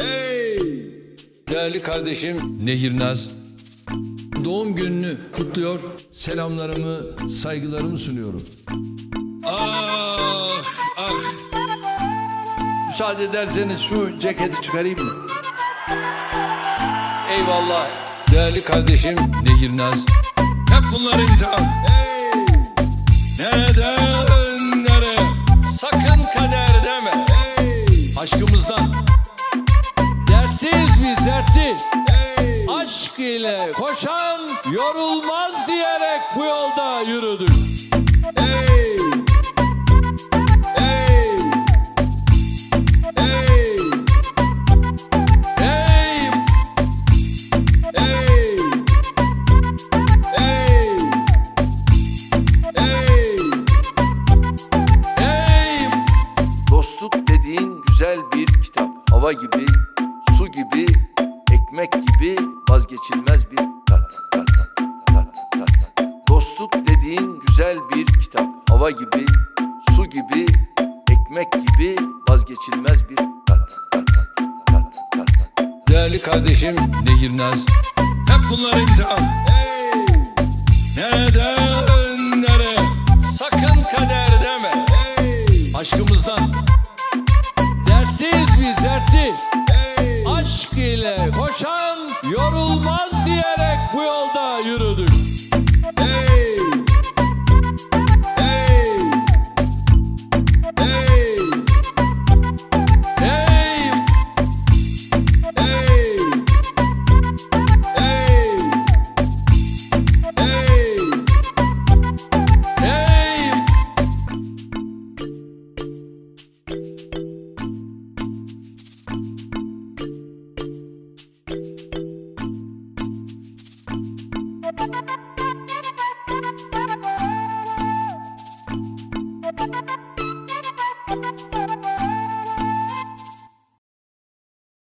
Hey! Değerli kardeşim Nehirnaz, doğum gününü kutluyor, selamlarımı, saygılarımı sunuyorum. Ah, ah! Müsaade ederseniz şu ceketi çıkarayım mı? Eyvallah. Değerli kardeşim Nehirnaz, hep bunlar imtihan. Hey! Nereden nereye? Sakın kader deme. Hey! Aşkımızdan dertliyiz biz, dertli. Hey! Aşk ile koşan yorulmaz diyerek bu yolda yürüdük. Hey! Hey! Hey! Hey! Hey! Hey! Hey! Hey! Dostluk dediğin güzel bir kitap. Hava gibi, su gibi, ekmek gibi vazgeçilmez bir tat. Dostluk dediğin güzel bir kitap. Hava gibi, su gibi, ekmek gibi vazgeçilmez bir tat. Değerli kardeşim Nehirnaz, hep bunlar imtihan. Hey! Nereden nereye? Sakın kader deme. Hey! Aşkımızdan dertliyiz biz, dertli. Hey! Aşk ile koşan yorulmaz diyerek bu yolda yürüdük. Hey! Hey! Hey! Hey! Hey! Hey! Hey! Hey! Thank you.